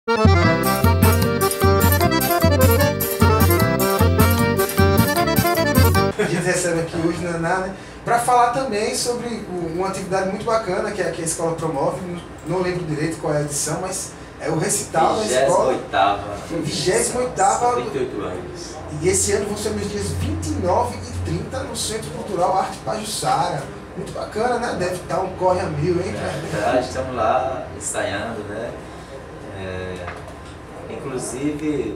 A gente recebe aqui hoje Naná, né, para falar também sobre uma atividade muito bacana que a escola promove. Não lembro direito qual é a edição, mas é o recital da escola. 28ª. 28 anos. E esse ano vão ser nos dias 29 e 30 no Centro Cultural Arte Pajuçara. Muito bacana, né? Deve estar um corre a mil, hein? Estamos lá ensaiando, né? Inclusive,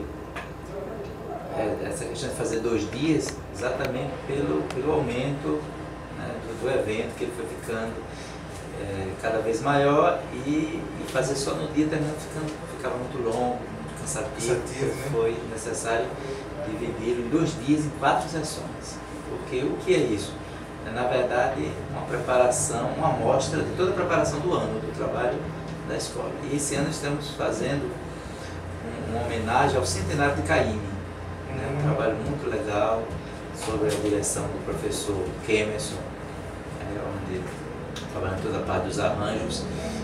essa questão de fazer 2 dias, exatamente pelo aumento, né, do evento, que ele foi ficando cada vez maior, e fazer só no dia também ficava muito longo, muito cansativo, né? Foi necessário dividir em 2 dias em 4 sessões. Porque o que é isso? É, na verdade, uma preparação, uma amostra de toda a preparação do ano, do trabalho da escola. E esse ano estamos fazendo uma homenagem ao centenário de Caymmi, né? Um trabalho muito legal sobre a direção do professor Kemerson, onde trabalhando toda a parte dos arranjos.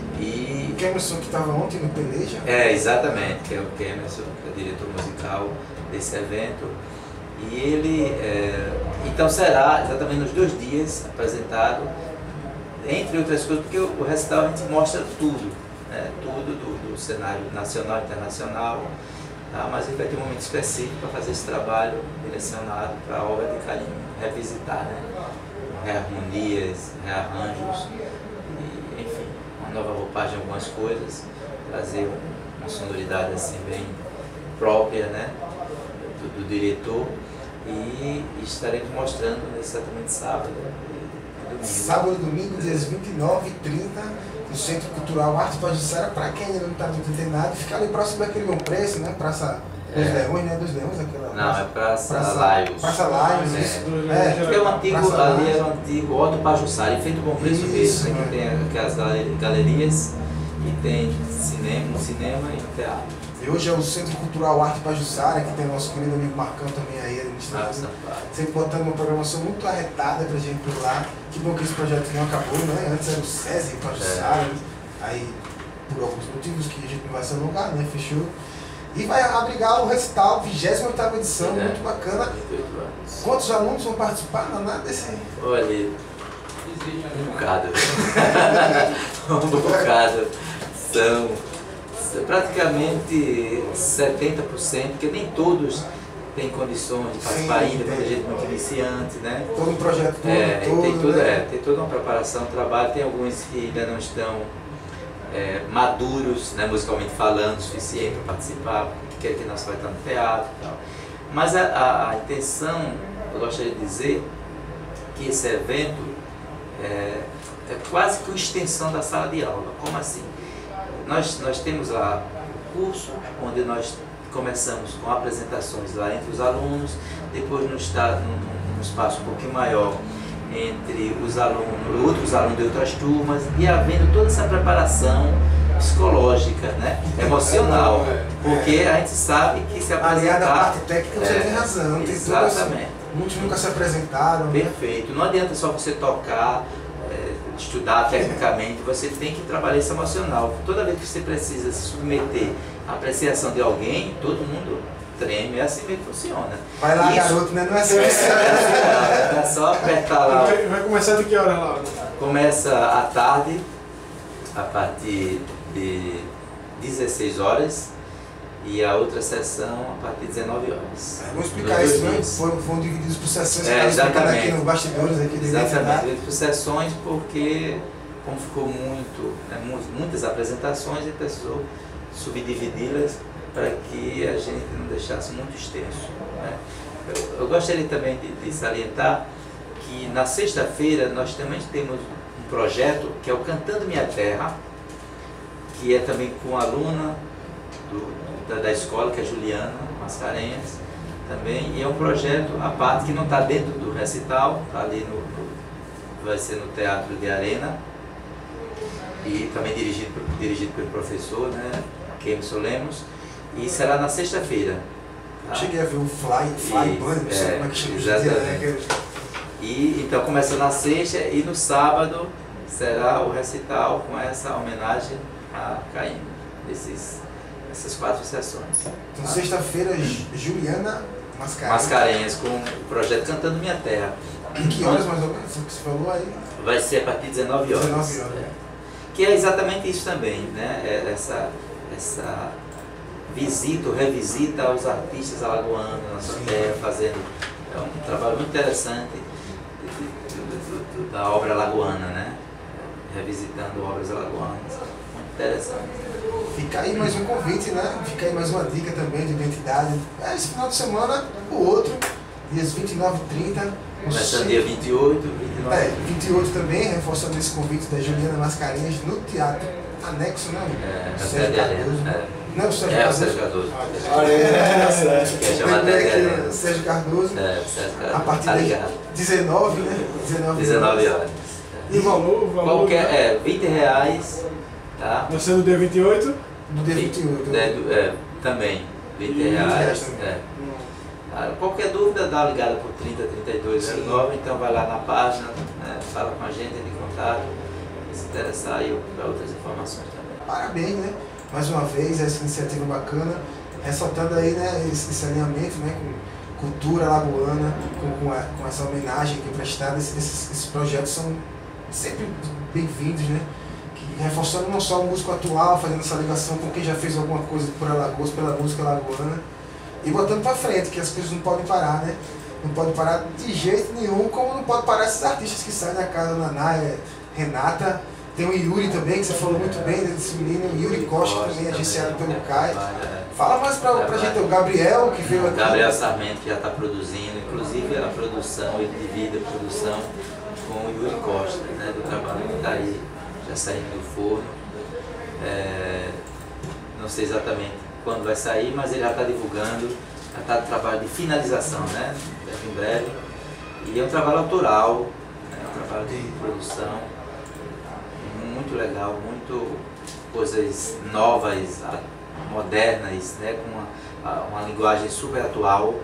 E o Kemerson que estava ontem no Peleja? Exatamente, que é o Kemerson, que é o diretor musical desse evento. E ele, então será exatamente nos 2 dias apresentado, entre outras coisas, porque o recital a gente mostra tudo, né? Tudo do cenário nacional e internacional, tá? Mas ele vai ter um momento específico para fazer esse trabalho direcionado para a obra de Caymmi, revisitar, né? Reharmonias, rearranjos, e, enfim, uma nova roupagem, algumas coisas, trazer uma sonoridade assim bem própria, né? do diretor, e estaremos mostrando exatamente sábado e domingo. Sábado e domingo, dias 29 e 30, no Centro Cultural Arte Pajuçara. Para quem ainda não está muito antenado, fica ali próximo daquele Bom Preço, né? Praça dos Leões, né? Dos Leões, aquela. Não, é Praça Laios. Praça Laios, Porque o antigo, ali era o antigo Otto Pajuçara, em frente ao Bom Preço mesmo, né? Que tem aquelas galerias, e tem um cinema e um teatro. E hoje é o Centro Cultural Arte Pajuçara, que tem o nosso querido amigo Marcão também aí, administrativo. Sempre botando uma programação muito arretada pra gente por lá. Que bom que esse projeto não acabou, né? Antes era o SESI Pajuçara, aí por alguns motivos que a gente não vai se alongar, né? Fechou. E vai abrigar o recital, 28ª edição, muito bacana. Quantos alunos vão participar? Não, desse aí. Olha, um bocado. Um bocado. São praticamente 70%, porque nem todos têm condições de participar ainda, muita gente muito iniciante, né? Todo um projeto todo, tem toda uma preparação, trabalho, tem alguns que ainda não estão maduros, né, musicalmente falando, o suficiente para participar, porque aqui nós vai estar no teatro e tal. Mas a intenção, eu gostaria de dizer, que esse evento é quase que uma extensão da sala de aula. Como assim? Nós temos lá o curso, onde nós começamos com apresentações lá entre os alunos, depois num espaço um pouquinho maior entre os alunos, outros alunos de outras turmas, e havendo toda essa preparação psicológica, né? Emocional, porque a gente sabe que se apresentar... Aliada à parte técnica, você tem razão. Exatamente. Muitos nunca se apresentaram. Perfeito. Não adianta só você tocar, estudar tecnicamente, você tem que trabalhar esse emocional. Toda vez que você precisa se submeter à apreciação de alguém, todo mundo treme, é assim mesmo que funciona. Vai lá, garoto, né? Não é assim. É só apertar lá. Vai começar de que hora lá? Começa à tarde, a partir de 16 horas, e a outra sessão a partir de 19 horas. Vamos explicar isso, né? Foram divididos por sessões, exatamente. Aqui nos bastidores aqui de exatamente, divididos por sessões, porque como ficou muitas apresentações, ele precisou subdividi-las para que a gente não deixasse muito extenso, né? Eu gostaria também de salientar que na sexta-feira nós também temos um projeto que é o Cantando Minha Terra, que é também com a aluna da escola, que é Juliana Mascarenhas, também, e é um projeto à parte que não está dentro do recital, está ali vai ser no Teatro de Arena, e também dirigido pelo professor, né, Kemerson Lemos, e será na sexta-feira. Tá? Cheguei a ver o Fly Band, não sei como é que chama de dia, E então começa na sexta, e no sábado será o recital com essa homenagem a Caymmi, desses essas 4 sessões. Então, sexta-feira, Juliana Mascarenhas, com o projeto Cantando Minha Terra. Em que horas mais ou menos? O que você falou aí? Vai ser a partir de 19 horas. 19 horas. Que é exatamente isso também, né? Essa visita ou revisita aos artistas alagoanos, nossa terra, fazendo um trabalho muito interessante da obra alagoana, né? Revisitando obras alagoanas. Muito interessante. Fica aí mais um convite, né? Fica aí mais uma dica também de identidade. Esse final de semana, o outro, dias 29 e 30. Começando dia 28, 29. 28 também, reforçando esse convite da Juliana Mascarenhas no Teatro Anexo, né? Sérgio Cardoso. Não, o Sérgio Cardoso. O Sérgio Cardoso. Que é chamado Sérgio Cardoso. Sérgio Cardoso. A partir de 19, né? 19 horas. E o valor? Qualquer, R$20, tá? Vai ser no dia 28? No dia 28. Também, R$20. Qualquer dúvida, dá uma ligada por 30 3209, então vai lá na página, né, fala com a gente, entre em contato, se interessar aí para outras informações também. Parabéns, né? Mais uma vez, essa iniciativa bacana, ressaltando aí, né, esse alinhamento, né, com cultura alagoana, com essa homenagem que é prestada. Esses projetos são sempre bem-vindos, né? Reforçando não só o músico atual, fazendo essa ligação com quem já fez alguma coisa por Alagoas, pela música alagoana, e botando pra frente, que as coisas não podem parar, né? Não pode parar de jeito nenhum, como não pode parar esses artistas que saem da casa, Naná, Renata, tem o Yuri também, que você falou muito bem desse menino, o Yuri Costa, também agenciado pelo Caio. Fala mais pra gente, o Gabriel, que veio aqui. Gabriel Sarmento, que já está produzindo, inclusive a produção, ele divide a produção com o Yuri Costa, né? Do trabalho que está aí, já saindo do forno. Não sei exatamente quando vai sair, mas ele já está divulgando, já está no trabalho de finalização, né? Em breve. E é um trabalho autoral, né? Um trabalho de produção muito legal, muito coisas novas, modernas, né? Com uma linguagem super atual.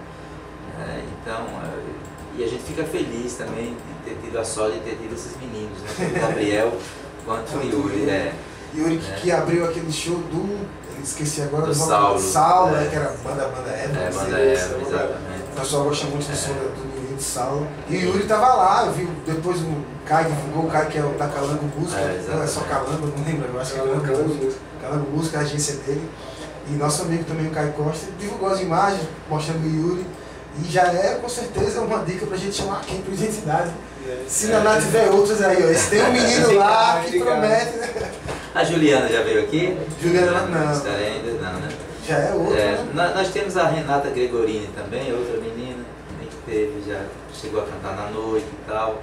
Então, e a gente fica feliz também de ter tido a sorte de ter tido esses meninos, né? Tanto o Gabriel quanto o Yuri. Yuri que abriu aquele show do, esqueci agora, do Saulo, que era Banda Eva. Banda Eva, exatamente. O pessoal gosta muito do som do menino de Saulo. E o Yuri tava lá, eu vi depois o Caio divulgou, o Caio que é o da Calango Música, não é só Calango, não lembro, eu acho que é Calango Música, a agência dele. E nosso amigo também, o Caio Costa, divulgou as imagens mostrando o Yuri. E já é, com certeza, uma dica pra gente chamar quem por identidade. Se Naná tiver outros aí, ó. Esse tem um menino lá que promete, né? A Juliana já veio aqui? Juliana não. Ainda não, né? Já é outra, né? Nós temos a Renata Gregorini também, outra menina que teve, já chegou a cantar na noite e tal.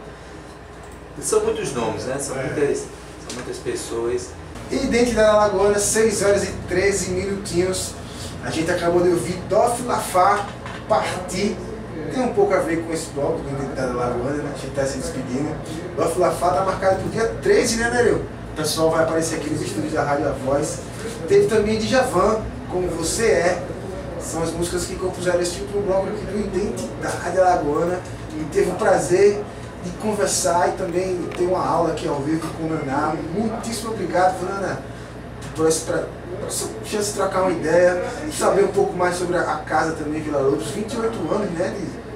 São muitos nomes, né? São muitas pessoas. Identidade Alagoana, 6 horas e 13 minutinhos. A gente acabou de ouvir Dof Lafá, Partir. Tem um pouco a ver com esse bloco do Identidade Alagoana, né? A gente está se despedindo. Dof Lafá está marcado para o dia 13, né, Nereu? O pessoal vai aparecer aqui nos estúdios da Rádio A Voz. Teve também Djavan, Como Você É. São as músicas que compuseram esse tipo de bloco aqui do Identidade Alagoana. E teve o prazer de conversar e também ter uma aula aqui ao vivo com o Naná. Muitíssimo obrigado, Naná, por essa chance de trocar uma ideia, saber um pouco mais sobre a casa também, Vila Lobos. 28 anos, né,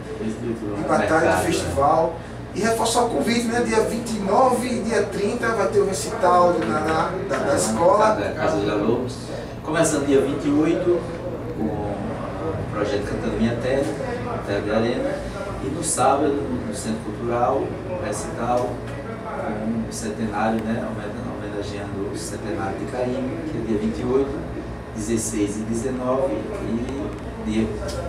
de batalha, de festival. E reforçar o convite, né, dia 29 e dia 30 vai ter o recital do Naná da escola. Casa Vila Lobos. Começando dia 28, com o projeto Cantando Minha Terra, Terra de Arena. E no sábado, no Centro Cultural, o recital, um centenário, né, homenageando o centenário de Carimbo, que é dia 28, 16 e 19, dia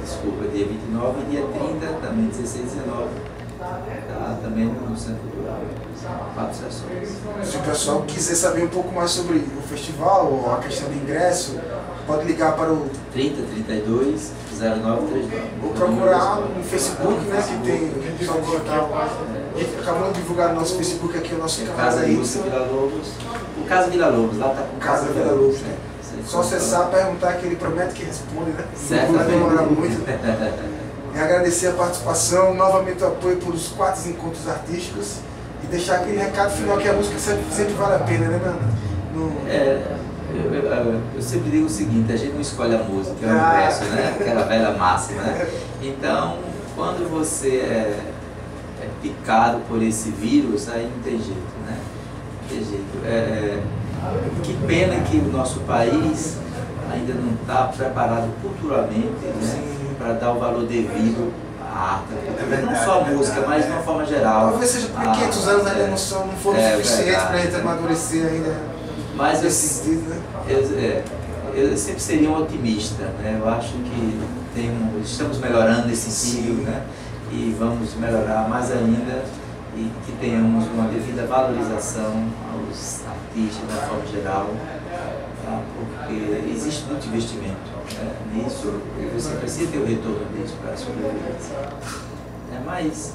29 e dia 30, também 16 e 19, tá, também no Centro Cultural, 4 sessões. Se o pessoal quiser saber um pouco mais sobre o festival ou a questão do ingresso, pode ligar para o 30 32 0939. Ou procurar no Facebook, né, que tem só colocar. A gente acabou de divulgar no nosso Facebook aqui o nosso canal. Casa Música Vila Lobos. O Casa Vila Lobos, lá tá com Casa Vila Lobos, né? Só acessar, perguntar que ele promete que responde, né? Certo. Não vai demorar muito. E agradecer a participação, novamente o apoio pelos 4 encontros artísticos e deixar aquele recado final que a música sempre vale a pena, né, Nana? Eu sempre digo o seguinte, a gente não escolhe a música, é o universo, né? Aquela velha máxima, né? Então, quando você é picado por esse vírus, aí não tem jeito, né? Não tem jeito. Que pena que o nosso país ainda não está preparado culturalmente, né? Para dar o valor devido à arte, não só a música, mas de uma forma geral. Talvez seja porque 500 anos ainda não foram suficientes para a gente amadurecer ainda. Mas nesse sentido, né? Eu sempre seria um otimista, né? Eu acho que estamos melhorando nesse sentido, né? E vamos melhorar mais ainda e que tenhamos uma devida valorização aos artistas da forma geral, tá? Porque existe muito investimento, né, nisso e você precisa ter o retorno disso para a sobrevivência. Mas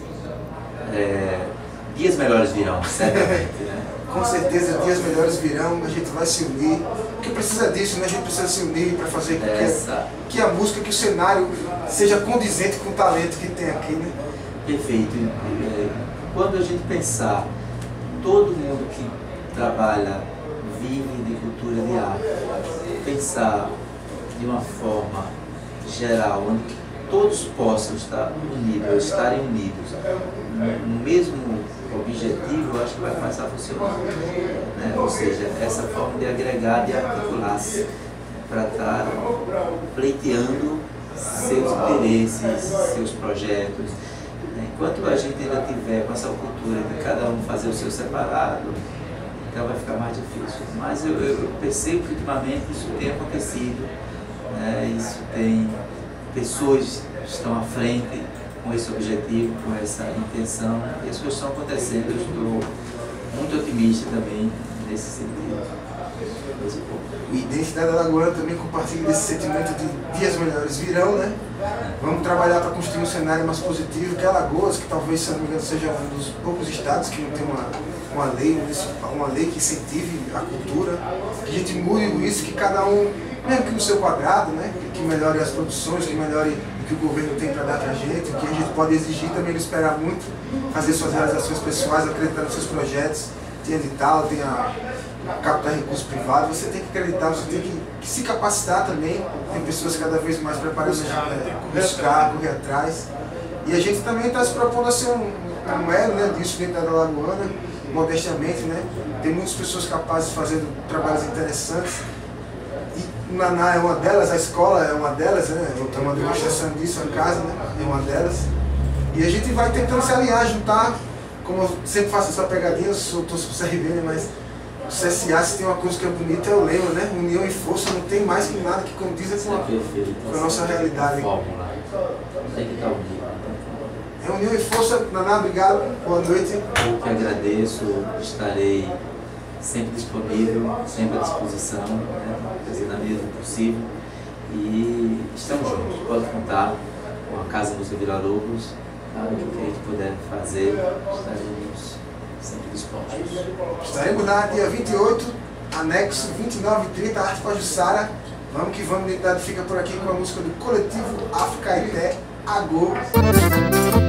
dias melhores virão, certamente. Né? Com certeza dias melhores virão, a gente vai se unir, porque precisa disso, né? A gente precisa se unir para fazer com que a música, que o cenário seja condizente com o talento que tem aqui, né? Perfeito. Quando a gente pensar, todo mundo que trabalha, vive de cultura de arte, pensar de uma forma geral, onde todos possam estarem unidos no mesmo objetivo, eu acho que vai começar a funcionar. Né? Ou seja, essa forma de agregar, de articular-se para estar pleiteando seus interesses, seus projetos. Enquanto a gente ainda tiver com essa cultura de cada um fazer o seu separado, então vai ficar mais difícil. Mas eu percebo que ultimamente isso tem acontecido, né? Isso tem pessoas que estão à frente com esse objetivo, com essa intenção, e as coisas estão acontecendo. Eu estou muito otimista também nesse sentido. E Identidade Alagoana também compartilha desse sentimento de dias melhores virão, né? Vamos trabalhar para construir um cenário mais positivo, que Alagoas, que talvez, se não me engano, seja um dos poucos estados que não tem uma lei que incentive a cultura, que a gente mude isso, que cada um, mesmo que no seu quadrado, né? Que melhore as produções, que melhore o que o governo tem para dar para a gente, que a gente pode exigir também, não esperar muito, fazer suas realizações pessoais, acreditar nos seus projetos, tem edital, tem captar recursos privados, você tem que acreditar, você tem que se capacitar também, tem pessoas cada vez mais preparadas para buscar, correr atrás. E a gente também está se propondo a ser um elo, né, disso dentro da Alagoana, modestamente, né? Tem muitas pessoas capazes de fazer trabalhos interessantes. E o Naná é uma delas, a escola é uma delas, né? Então, uma demonstração disso, a casa, né? É uma delas. E a gente vai tentando se alinhar, juntar, como eu sempre faço essa pegadinha, eu sou torço pro CRB, né? Mas o CSA, se tem uma coisa que é bonita, é o lema, né? União e força, não tem mais que nada que condiza com a nossa realidade. Tem que estar unido. É união e força, Naná, obrigado, boa noite. Eu que agradeço, estarei sempre disponível, sempre à disposição, né? Quer dizer, na medida do possível. E estamos juntos, pode contar com a Casa Música Vila Lobos, tá? O que a gente puder fazer, estaremos sempre dispostos. Estaremos lá dia 28, anexo 29h30, Arte Pajuçara. Vamos que vamos, a Identidade fica por aqui com a música do coletivo Africaité, Agô.